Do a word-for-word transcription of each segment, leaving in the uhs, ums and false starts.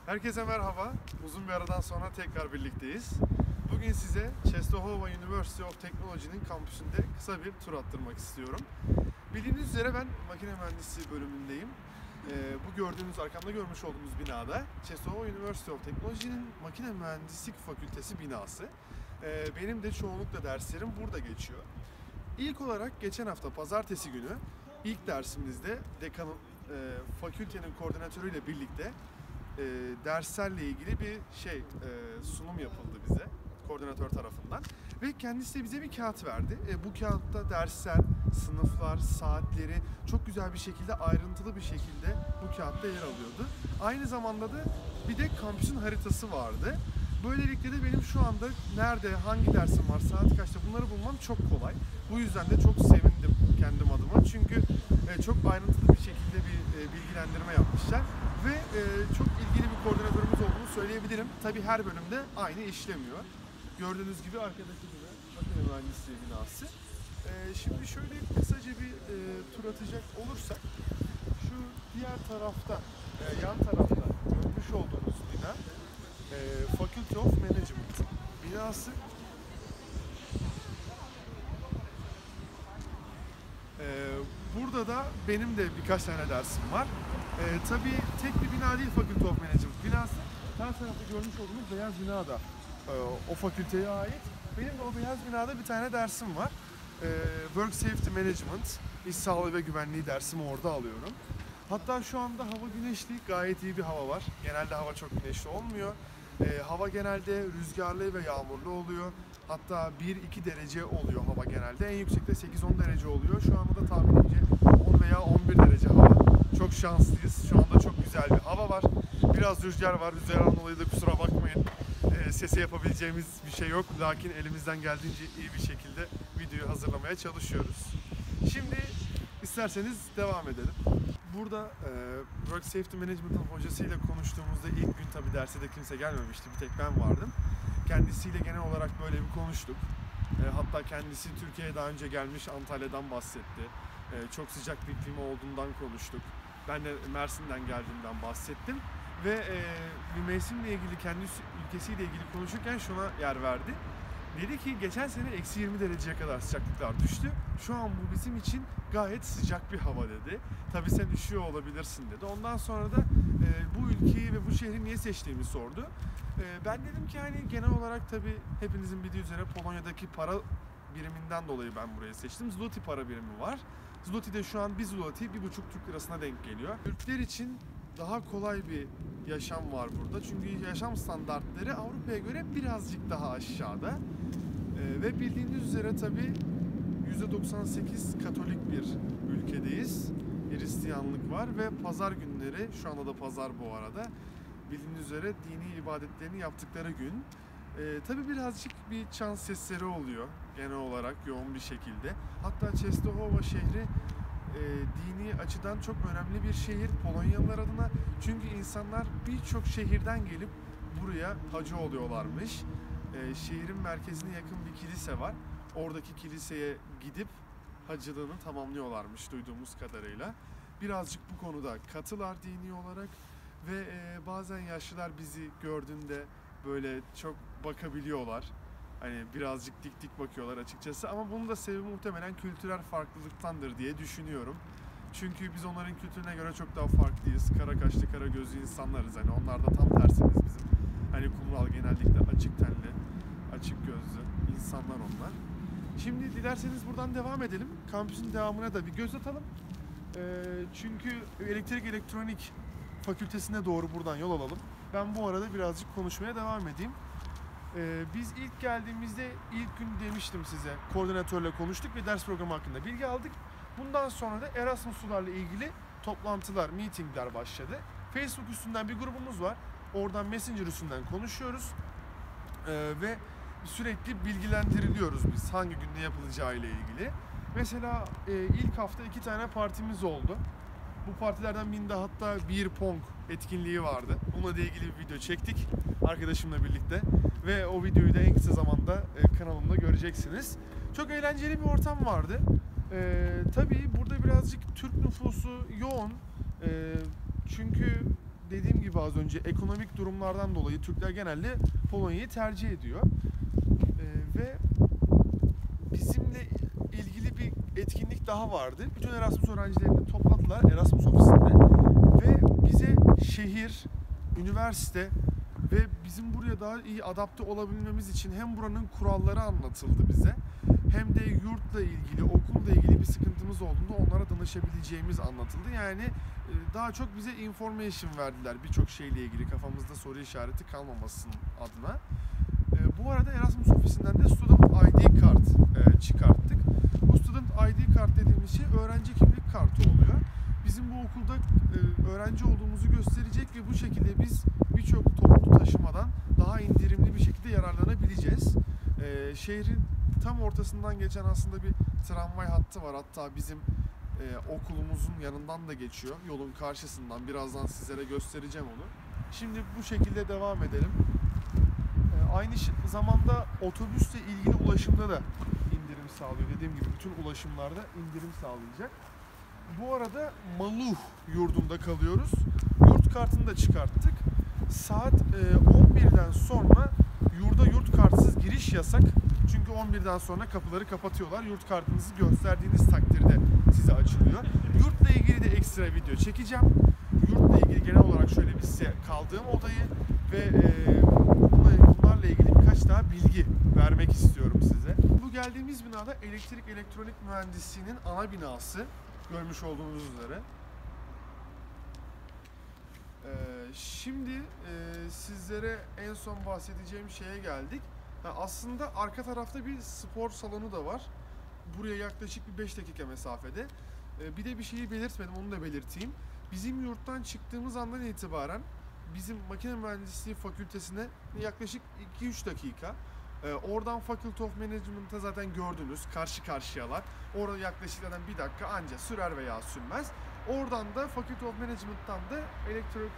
Herkese merhaba. Uzun bir aradan sonra tekrar birlikteyiz. Bugün size Częstochowa University of Technology'nin kampüsünde kısa bir tur attırmak istiyorum. Bildiğiniz üzere ben makine mühendisliği bölümündeyim. Ee, bu gördüğünüz, arkamda görmüş olduğunuz binada Częstochowa University of Technology'nin makine mühendislik fakültesi binası. Ee, benim de çoğunlukla derslerim burada geçiyor. İlk olarak geçen hafta pazartesi günü ilk dersimizde dekanın, e, fakültenin koordinatörüyle birlikte E, derslerle ilgili bir şey e, sunum yapıldı bize koordinatör tarafından ve kendisi de bize bir kağıt verdi. E, bu kağıtta dersler, sınıflar, saatleri çok güzel bir şekilde, ayrıntılı bir şekilde bu kağıtta yer alıyordu. Aynı zamanda da bir de kampüsün haritası vardı. Böylelikle de benim şu anda nerede, hangi dersim var, saat kaçta bunları bulmam çok kolay. Bu yüzden de çok sevindim kendim adıma. Çünkü e, çok ayrıntılı bir şekilde bir e, bilgilendirme yapmışlar. Ve e, çok ilgili bir koordinatörümüz olduğunu söyleyebilirim. Tabii her bölümde aynı işlemiyor. Gördüğünüz gibi arkadaki gibi makine mühendisliği binası. E, şimdi şöyle kısaca bir e, tur atacak olursak, şu diğer tarafta, e, yan tarafta görmüş olduğunuz bina e, Faculty of Management binası. E, burada da benim de birkaç tane dersim var. Ee, tabii tek bir bina değil Faculty of Management binası. Her tarafta görmüş olduğunuz beyaz bina da e, o fakülteye ait. Benim de o beyaz binada bir tane dersim var. E, Work Safety Management, iş sağlığı ve güvenliği dersimi orada alıyorum. Hatta şu anda hava güneşli, gayet iyi bir hava var. Genelde hava çok güneşli olmuyor. E, hava genelde rüzgarlı ve yağmurlu oluyor. Hatta bir iki derece oluyor hava genelde. En yüksekte sekiz on derece oluyor. Şu anda da tahminimce on veya on bir derece hava. Çok şanslıyız. Şu anda çok güzel bir hava var. Biraz rüzgar var. Rüzgardan dolayı da kusura bakmayın. E, sese yapabileceğimiz bir şey yok. Lakin elimizden geldiğince iyi bir şekilde videoyu hazırlamaya çalışıyoruz. Şimdi isterseniz devam edelim. Burada e, Work Safety Management'ın hocasıyla konuştuğumuzda ilk gün tabii derse de kimse gelmemişti. Bir tek ben vardım. Kendisiyle genel olarak böyle bir konuştuk. E, hatta kendisi Türkiye'ye daha önce gelmiş, Antalya'dan bahsetti. E, çok sıcak bir klima olduğundan konuştuk. Ben de Mersin'den geldiğimden bahsettim. Ve e, bir mevsimle ilgili, kendi ülkesiyle ilgili konuşurken şuna yer verdi. Dedi ki geçen sene eksi yirmi dereceye kadar sıcaklıklar düştü. Şu an bu bizim için gayet sıcak bir hava dedi. Tabii sen üşüyor olabilirsin dedi. Ondan sonra da e, bu ülkeyi ve bu şehri niye seçtiğimi sordu. E, ben dedim ki hani genel olarak tabii hepinizin bildiği üzere Polonya'daki para biriminden dolayı ben burayı seçtim. Zloty para birimi var. Zloty'de şu an bir zloty bir buçuk Türk lirasına denk geliyor. Türkler için daha kolay bir yaşam var burada. Çünkü yaşam standartları Avrupa'ya göre birazcık daha aşağıda. Ee, ve bildiğiniz üzere tabii yüzde doksan sekiz Katolik bir ülkedeyiz. Hristiyanlık var ve pazar günleri, şu anda da pazar bu arada, bildiğiniz üzere dini ibadetlerini yaptıkları gün. Ee, tabii birazcık bir çan sesleri oluyor genel olarak yoğun bir şekilde. Hatta Częstochowa şehri e, dini açıdan çok önemli bir şehir Polonyalılar adına. Çünkü insanlar birçok şehirden gelip buraya hacı oluyorlarmış. E, şehrin merkezine yakın bir kilise var. Oradaki kiliseye gidip hacılığını tamamlıyorlarmış duyduğumuz kadarıyla. Birazcık bu konuda katılar dini olarak ve e, bazen yaşlılar bizi gördüğünde böyle çok bakabiliyorlar. Hani birazcık dik dik bakıyorlar açıkçası ama bunun da sebebi muhtemelen kültürel farklılıktandır diye düşünüyorum. Çünkü biz onların kültürüne göre çok daha farklıyız. Kara kaşlı, kara gözlü insanlarız. Hani onlar da tam tersimiz bizim. Hani kumral genellikle açık tenli, açık gözlü insanlar onlar. Şimdi dilerseniz buradan devam edelim. Kampüsün devamına da bir göz atalım. Ee, çünkü elektrik elektronik fakültesine doğru buradan yol alalım. Ben bu arada birazcık konuşmaya devam edeyim. Ee, biz ilk geldiğimizde ilk gün demiştim size, koordinatörle konuştuk ve ders programı hakkında bilgi aldık. Bundan sonra da Erasmus'larla ilgili toplantılar, meetingler başladı. Facebook üstünden bir grubumuz var. Oradan Messenger üstünden konuşuyoruz. Ee, ve sürekli bilgilendiriliyoruz biz hangi günde yapılacağı ile ilgili. Mesela e, ilk hafta iki tane partimiz oldu. Bu partilerden birinde hatta beer pong etkinliği vardı. Bununla ilgili bir video çektik arkadaşımla birlikte. Ve o videoyu da en kısa zamanda e, kanalımda göreceksiniz. Çok eğlenceli bir ortam vardı. E, tabii burada birazcık Türk nüfusu yoğun. E, çünkü dediğim gibi gibi az önce ekonomik durumlardan dolayı Türkler genelde Polonya'yı tercih ediyor. Ee, ve bizimle ilgili bir etkinlik daha vardı. Bütün Erasmus öğrencilerini topladılar Erasmus ofisinde ve bize şehir, üniversite ve bizim buraya daha iyi adapte olabilmemiz için hem buranın kuralları anlatıldı bize, hem de yurtla ilgili, okulla ilgili bir sıkıntımız olduğunda onlara danışabileceğimiz anlatıldı. Yani daha çok bize information verdiler birçok şeyle ilgili, kafamızda soru işareti kalmamasın adına. Bu arada Erasmus ofisinden de Student I D kart çıkarttık. Bu Student I D kart dediğimiz şey öğrenci kimlik kartı oluyor. Bizim bu okulda öğrenci olduğumuzu gösterecek ve bu şekilde biz birçok toplu taşımadan daha indirimli bir şekilde yararlanabileceğiz. Şehrin tam ortasından geçen aslında bir tramvay hattı var. Hatta bizim okulumuzun yanından da geçiyor. Yolun karşısından. Birazdan sizlere göstereceğim onu. Şimdi bu şekilde devam edelim. Aynı zamanda otobüsle ilgili ulaşımda da indirim sağlıyor. Dediğim gibi bütün ulaşımlarda indirim sağlayacak. Bu arada Maluh yurdunda kalıyoruz. Yurt kartını da çıkarttık. Saat on birden sonra yurda yurt kartsız giriş yasak. Çünkü on birden sonra kapıları kapatıyorlar. Yurt kartınızı gösterdiğiniz takdirde size açılıyor. Yurtla ilgili de ekstra video çekeceğim. Yurtla ilgili genel olarak şöyle bir size kaldığım odayı ve e, bunlarla ilgili birkaç daha bilgi vermek istiyorum size. Bu geldiğimiz binada elektrik elektronik mühendisliğinin ana binası. Görmüş olduğunuz üzere. Ee, şimdi e, sizlere en son bahsedeceğim şeye geldik. Ha, aslında arka tarafta bir spor salonu da var. Buraya yaklaşık bir beş dakika mesafede. Ee, bir de bir şeyi belirtmedim, onu da belirteyim. Bizim yurttan çıktığımız andan itibaren bizim makine mühendisliği fakültesine yaklaşık iki üç dakika. Ee, oradan Faculty of Management'a zaten gördünüz, karşı karşıyalar. Orada yaklaşık zaten bir dakika anca sürer veya sürmez. Oradan da Faculty of Management'tan da elektrik...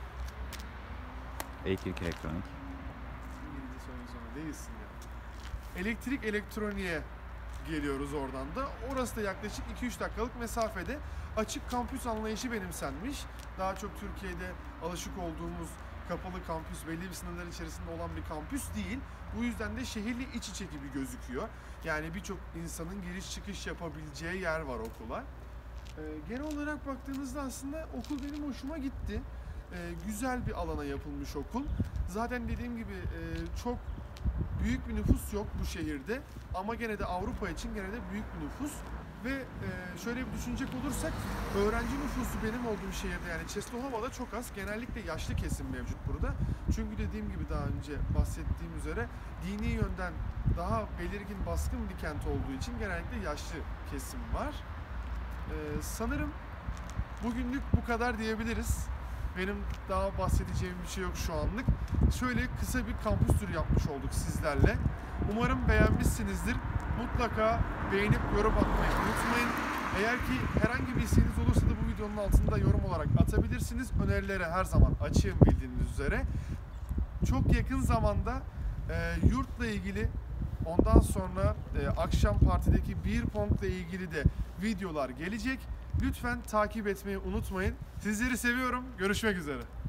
Elektrik elektronik. İngilizce söylüyorsun ama değilsin ya. Elektrik elektroniğe geliyoruz oradan da. Orası da yaklaşık iki üç dakikalık mesafede. Açık kampüs anlayışı benimsenmiş. Daha çok Türkiye'de alışık olduğumuz kapalı kampüs, belli bir sınırlar içerisinde olan bir kampüs değil. Bu yüzden de şehirle iç içe gibi gözüküyor. Yani birçok insanın giriş çıkış yapabileceği yer var okula. Ee, genel olarak baktığınızda aslında okul benim hoşuma gitti. Ee, güzel bir alana yapılmış okul. Zaten dediğim gibi e, çok büyük bir nüfus yok bu şehirde. Ama gene de Avrupa için gene de büyük bir nüfus. Ve e, şöyle bir düşünecek olursak, öğrenci nüfusu benim olduğum şehirde, yani Częstochowa'da çok az. Genellikle yaşlı kesim mevcut burada. Çünkü dediğim gibi daha önce bahsettiğim üzere dini yönden daha belirgin, baskın bir kent olduğu için genellikle yaşlı kesim var. E, sanırım bugünlük bu kadar diyebiliriz. Benim daha bahsedeceğim bir şey yok şu anlık. Şöyle kısa bir kampüs turu yapmış olduk sizlerle. Umarım beğenmişsinizdir. Mutlaka beğenip yorum atmayı unutmayın. Eğer ki herhangi bir isteğiniz olursa da bu videonun altında yorum olarak atabilirsiniz. Önerilere her zaman açığım bildiğiniz üzere. Çok yakın zamanda e, yurtla ilgili, ondan sonra e, akşam partideki beer pong'la ilgili de videolar gelecek. Lütfen takip etmeyi unutmayın. Sizleri seviyorum. Görüşmek üzere.